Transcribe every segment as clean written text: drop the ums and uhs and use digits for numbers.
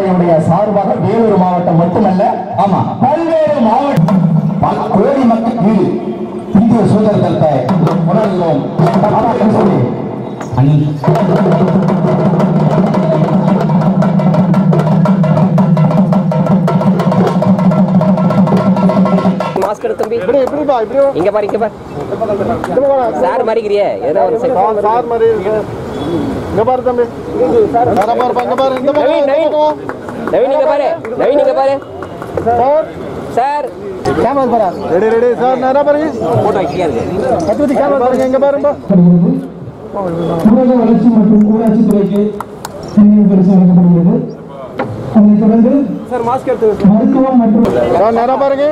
பேரவையுடைய சார்பாக வேலூர் மாவட்டம் மட்டுமல்ல, ஆமா பல்வேறு மாவட்டம் கோடி மக்கள் மீது இந்திய சுதந்திரத்தை உணர்கிறோம் சொல்லி அணில் மாஸ்க் எடு தம்பி. இங்க பாரு, இங்க பாரு. சார் மாறிக்கிறியே ஏதோ ஒரு சார் மாதிரி இங்க பாரு தம்பி. சார் பாரு பங்க பாரு. இந்த பாரு நவீன் இங்க பாரு. நவீன் இங்க பாரு. சார் கேமரா பாரு. ரெடி ரெடி சார் நேரா பாருங்க. போட்டோ கிளியர் இருக்கு. பத்துதி கேமரா பாருங்க இங்க பாருங்க. ஊரக வளர்ச்சி மற்றும் ஊராட்சி துறைக்கு நினைவு பரிசு வழங்கப்படுகிறது. அதனைத் தொடர்ந்து சார் மாஸ்க் எடுத்து மருத்துவம் மற்றும் சார் நேரா பாருங்க.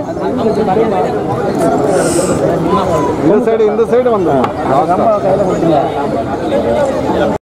இந்த சைடு வந்தா